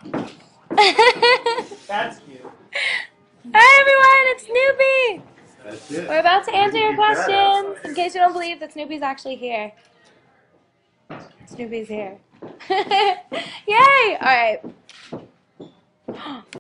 That's cute. Hi everyone, it's Snoopy! That's it. We're about to answer your questions, in case you don't believe that Snoopy's actually here. Snoopy's here. Yay! Alright.